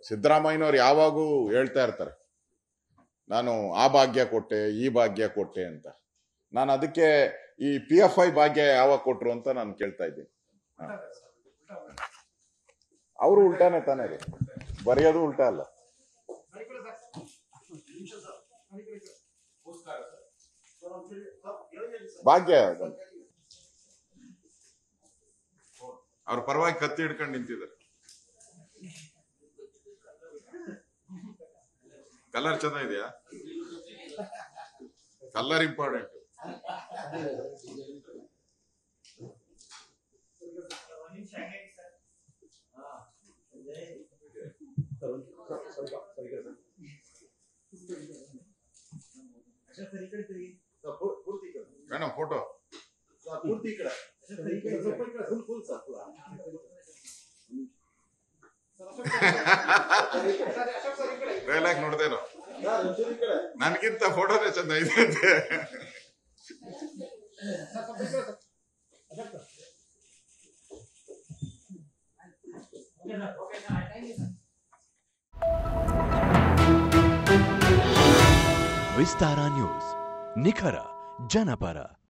ಸಿದ್ದರಾಮಯ್ಯನವ್ರು ಯಾವಾಗೂ ಹೇಳ್ತಾ ಇರ್ತಾರೆ, ನಾನು ಆ ಭಾಗ್ಯ ಕೊಟ್ಟೆ ಈ ಭಾಗ್ಯ ಕೊಟ್ಟೆ ಅಂತ. ನಾನು ಅದಕ್ಕೆ ಈ PFI ಭಾಗ್ಯ ಯಾವಾಗ ಕೊಟ್ರು ಅಂತ ನಾನು ಕೇಳ್ತಾ ಇದ್ದೀನಿ. ಅವರು ಉಲ್ಟಾನೆ ತಾನೇ ರೀ, ಬರೆಯೋದು ಉಲ್ಟಾ ಅಲ್ಲ. ಭಾಗ್ಯ ಅವ್ರ ಪರವಾಗಿ ಕತ್ತಿ ಹಿಡ್ಕೊಂಡು ನಿಂತಿದ್ದಾರೆ. ಕಲರ್ ಚೆನ್ನಾಗಿದೆಯಾ? Colour important. Madam photo dialogue ನೋಡ್ದೇನೋ, ನನ್ಗಿಂತ ಫೋಟೋನೇ ಚಂದ ಇದೆ ಅಂತೆ. ವಿಸ್ತಾರ ನ್ಯೂಸ್, ನಿಖರ ಜನಪರ.